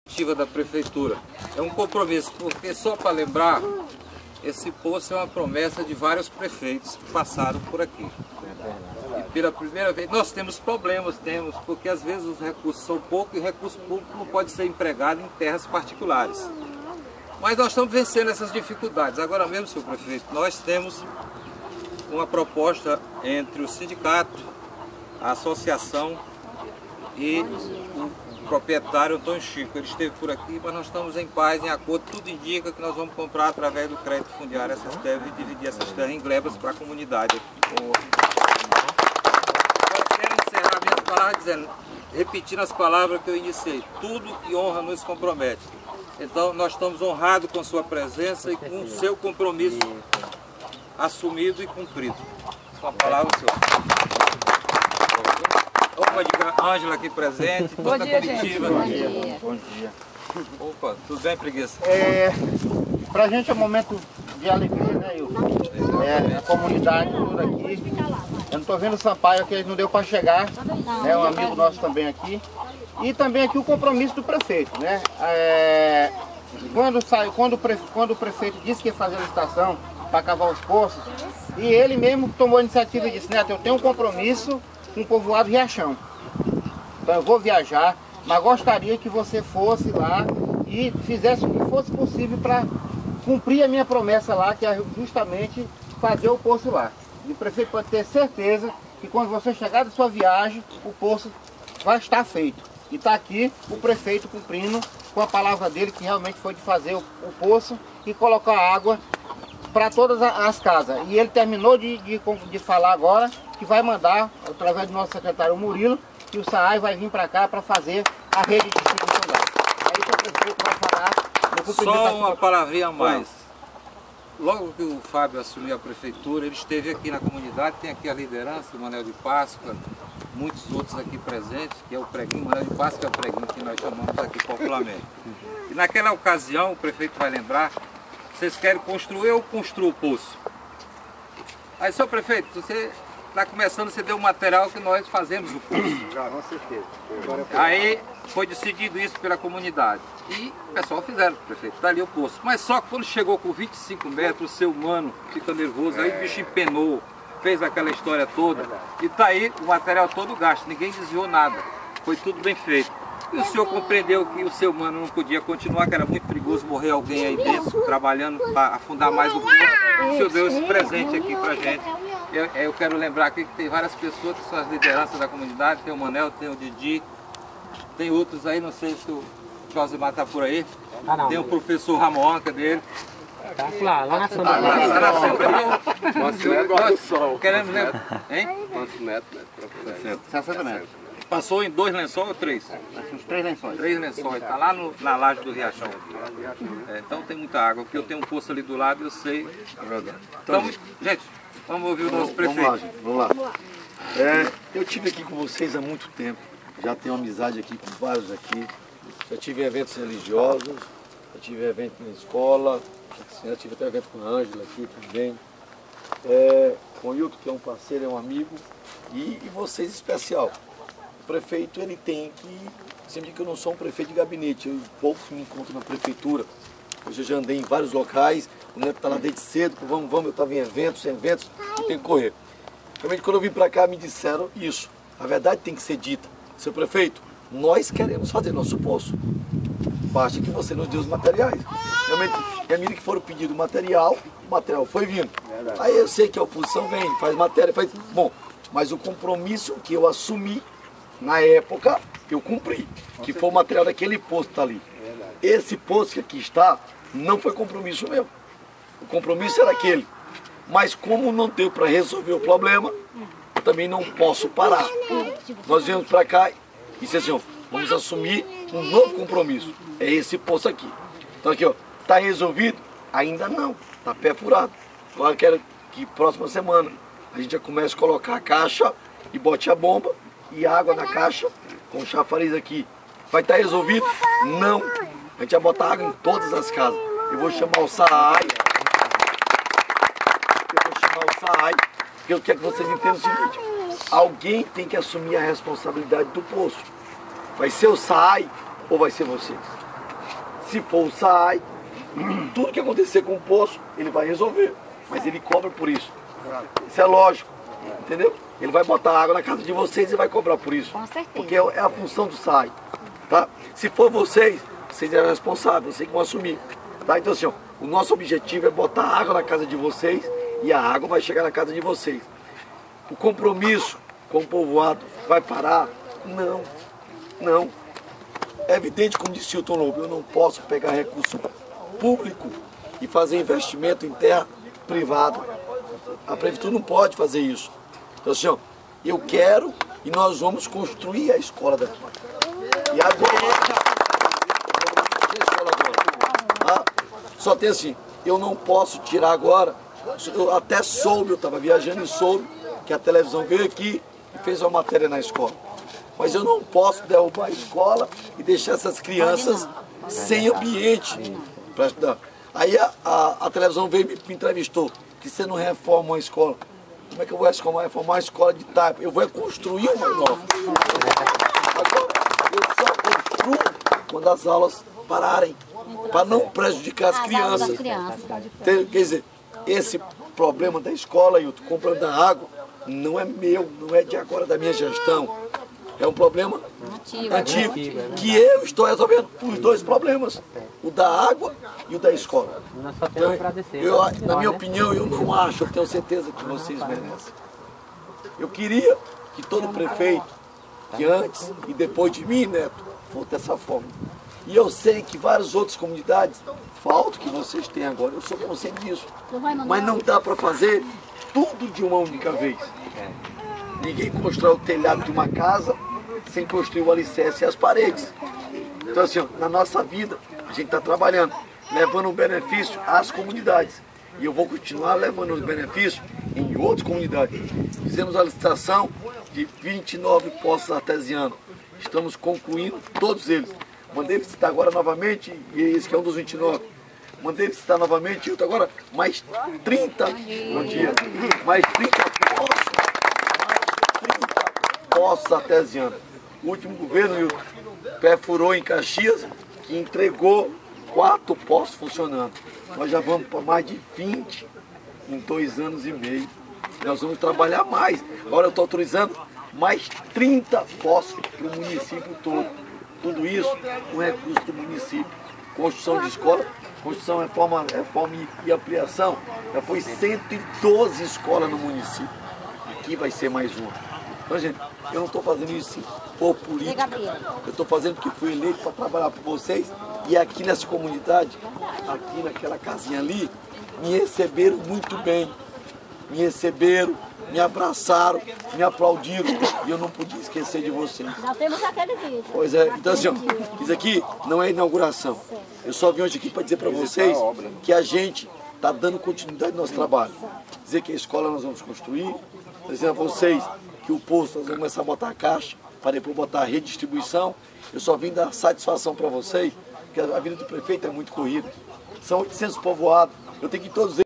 Da prefeitura. É um compromisso, porque só para lembrar, esse poço é uma promessa de vários prefeitos que passaram por aqui. E pela primeira vez, nós temos problemas, porque às vezes os recursos são poucos e o recurso público não pode ser empregado em terras particulares. Mas nós estamos vencendo essas dificuldades. Agora mesmo, senhor prefeito, nós temos uma proposta entre o sindicato, a associação e o proprietário Antônio Chico. Ele esteve por aqui, mas nós estamos em paz, em acordo. Tudo indica que nós vamos comprar através do crédito fundiário essas terras e dividir essas terras em glebas para a comunidade aqui. Agora quero encerrar minhas palavras dizendo, repetindo as palavras que eu iniciei: tudo que honra nos compromete. Então nós estamos honrados com sua presença e com o seu compromisso assumido e cumprido. Com a palavra, senhor. Opa, de Ângela aqui presente, toda a comitiva. Bom dia. Bom dia. Opa, tudo bem, preguiça? Pra gente é um momento de alegria, né, Ilson? A comunidade toda aqui. Eu não estou vendo o Sampaio aqui, não deu para chegar, é um amigo nosso também aqui. E também aqui o compromisso do prefeito, né? Quando o prefeito disse que ia fazer a licitação para cavar os poços, e ele mesmo tomou a iniciativa e disse: Neto, eu tenho um compromisso com o povoado Riachão. Então eu vou viajar, mas gostaria que você fosse lá e fizesse o que fosse possível para cumprir a minha promessa lá, que é justamente fazer o poço lá. E o prefeito pode ter certeza que quando você chegar da sua viagem, o poço vai estar feito. E está aqui o prefeito cumprindo com a palavra dele, que realmente foi de fazer o poço e colocar água para todas as casas. E ele terminou de falar agora que vai mandar, através do nosso secretário Murilo, que o SAAI vai vir para cá para fazer a rede de distribuição d'água. Aí o prefeito vai falar no cumprimento. Só uma palavrinha a mais. Logo que o Fábio assumiu a prefeitura, ele esteve aqui na comunidade, tem aqui a liderança, o Manel de Páscoa, muitos outros aqui presentes, que é o preguinho, o Manel de Páscoa é o preguinho que nós chamamos aqui popularmente. E naquela ocasião, o prefeito vai lembrar, vocês querem construir ou construir o poço? Aí, senhor prefeito, você está começando, você deu o material que nós fazemos o poço. Já, com certeza. Aí foi decidido isso pela comunidade. E o pessoal fizeram, prefeito, está ali o poço. Mas só que quando chegou com 25 metros, o ser humano fica nervoso, aí o bicho empenou, fez aquela história toda. E está aí o material todo gasto, ninguém desviou nada. Foi tudo bem feito. E o senhor compreendeu que o ser humano não podia continuar, que era muito perigoso morrer alguém aí dentro, trabalhando para afundar mais o poço. O senhor deu esse presente aqui para a gente. Eu quero lembrar aqui que tem várias pessoas que são as lideranças da comunidade, tem o Manel, tem o Didi, tem outros aí, não sei se o Josimar está por aí, tem o professor Ramonca dele. Tá lá na Santa. Lá na Santa. Nosso neto gosta do sol. Queremos lembrar, hein? Nosso neto, né? 60 metros. Passou em 2 lençóis ou 3? Uns 3 lençóis. 3 lençóis, está lá na laje do Riachão. Então tem muita água, porque eu tenho um poço ali do lado e eu sei. Então, gente, vamos ouvir o nosso prefeito. Vamos lá, gente, vamos lá. Eu estive aqui com vocês há muito tempo, já tenho amizade aqui com vários aqui, já tive em eventos religiosos, já tive evento na escola, já tive até evento com a Ângela aqui também, com o Hilton, que é um parceiro, é um amigo, e vocês em especial. O prefeito, ele tem que, sempre que eu não sou um prefeito de gabinete, eu pouco me encontro na prefeitura, hoje eu já andei em vários locais, o Neto está lá desde cedo, vamos, eu estava em eventos, eu tenho que correr. Realmente, quando eu vim para cá, me disseram isso. A verdade tem que ser dita. Seu prefeito, nós queremos fazer nosso poço. Basta que você nos dê os materiais. Realmente, à medida que for o pedido material, o material foi vindo. Aí eu sei que a oposição vem, faz matéria, faz... Bom, mas o compromisso que eu assumi, na época, eu cumpri. Que foi o material daquele poço que está ali. Esse poço que aqui está, não foi compromisso meu. O compromisso era aquele. Mas como não deu para resolver o problema, eu também não posso parar. Nós viemos para cá e disse assim, ó, vamos assumir um novo compromisso. É esse poço aqui. Então aqui, ó, está resolvido? Ainda não, está pé furado. Agora quero que próxima semana a gente já comece a colocar a caixa e bote a bomba e a água na caixa com o chafariz aqui. Vai estar resolvido? Não. A gente vai botar água em todas as casas. Eu vou chamar o SAAI. Porque eu quero que vocês entendam o seguinte: alguém tem que assumir a responsabilidade do poço. Vai ser o SAAI ou vai ser vocês? Se for o SAI, tudo que acontecer com o poço, ele vai resolver. Mas ele cobra por isso. Isso é lógico, entendeu? Ele vai botar água na casa de vocês e vai cobrar por isso. Com certeza. Porque é a função do SAI. Tá? Se for vocês é responsável, vocês que vão assumir. Tá? Então assim, ó, o nosso objetivo é botar água na casa de vocês e a água vai chegar na casa de vocês. O compromisso com o povoado vai parar? Não, não. É evidente, como disse o Hilton Lobo, eu não posso pegar recurso público e fazer investimento em terra privada. A prefeitura não pode fazer isso. Então assim, ó, eu quero e nós vamos construir a escola daqui. E agora, só tem assim, eu não posso tirar agora, eu até soube, eu estava viajando e soube que a televisão veio aqui e fez uma matéria na escola. Mas eu não posso derrubar a escola e deixar essas crianças sem ambiente para estudar. Aí a televisão veio e me entrevistou, que você não reforma uma escola. Como é que eu vou reformar a escola de Taipa? Eu vou construir uma nova. Agora, eu só construo quando as aulas pararem, para não prejudicar as crianças. Quer dizer, esse problema da escola, Hilton, comprando a água, não é meu, não é de agora da minha gestão. É um problema antigo, que eu estou resolvendo os dois problemas, o da água e o da escola. Nós só temos Então, a agradecer. na minha opinião, eu não acho, eu tenho certeza que vocês merecem. Eu queria que todo prefeito, que antes e depois de mim, Neto, fosse dessa forma. E eu sei que várias outras comunidades faltam o que vocês têm agora, eu sou consciente disso. Mas não dá para fazer tudo de uma única vez. Ninguém constrói o telhado de uma casa sem construir o alicerce e as paredes. Então assim, ó, na nossa vida, a gente está trabalhando, levando um benefício às comunidades. E eu vou continuar levando os benefícios em outras comunidades. Fizemos a licitação de 29 poços artesianos. Estamos concluindo todos eles. Mandei visitar agora novamente, e esse que é um dos 29. Mandei visitar novamente, agora mais 30, bom dia, mais 30 poços artesianos. O último governo, o perfurou em Caxias, que entregou 4 poços funcionando. Nós já vamos para mais de 20 em 2 anos e meio. Nós vamos trabalhar mais. Agora eu estou autorizando mais 30 poços para o município todo. Tudo isso com recurso do município. Construção de escola, construção, reforma e ampliação. Já foi 112 escolas no município. Aqui vai ser mais uma. Então, gente, eu não estou fazendo isso por política. Eu estou fazendo porque fui eleito para trabalhar por vocês. E aqui nessa comunidade, aqui naquela casinha ali, me receberam muito bem. Me receberam, me abraçaram, me aplaudiram. E eu não podia esquecer de vocês. Já temos aquele vídeo. Pois é, então assim, ó, isso aqui não é inauguração. Eu só vim hoje aqui para dizer para vocês que a gente está dando continuidade no nosso trabalho. Dizer que a escola nós vamos construir, dizer a vocês que o posto nós vamos começar a botar a caixa, para depois botar a redistribuição. Eu só vim dar satisfação para vocês, porque a vida do prefeito é muito corrida. São 800 povoados, eu tenho que ir todos eles.